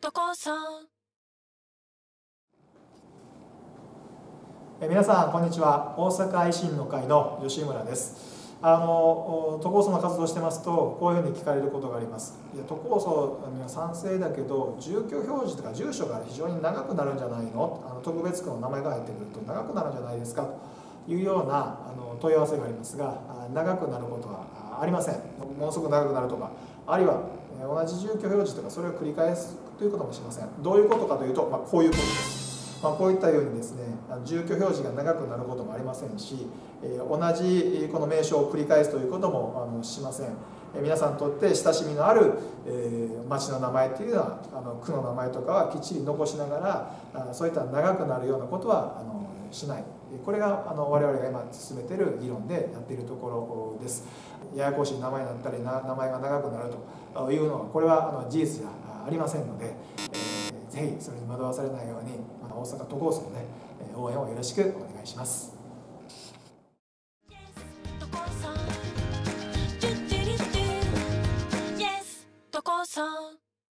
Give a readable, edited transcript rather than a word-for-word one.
都構想。 皆さんこんにちは。大阪維新の会の吉村です。都構想の活動をしてますとこういうふうに聞かれることがあります。いや、都構想には賛成だけど住居表示とか住所が非常に長くなるんじゃないの、特別区の名前が入ってくると長くなるんじゃないですかというような問い合わせがありますが、長くなることはありません。ものすごく長くなるとか、あるいは同じ住居表示とかそれを繰り返すということもしません。どういうことかというと、こういうことです。こういったようにですね、住居表示が長くなることもありませんし、同じこの名称を繰り返すということもしません。皆さんにとって親しみのある町の名前っていうのは区の名前とかはきっちり残しながら、そういった長くなるようなことはしない。これが我々が今進めている議論でやっているところです。ややこしい名前になったり名前が長くなるというのはこれは事実じゃありませんので、ぜひそれに惑わされないように大阪都構想のね応援をよろしくお願いします。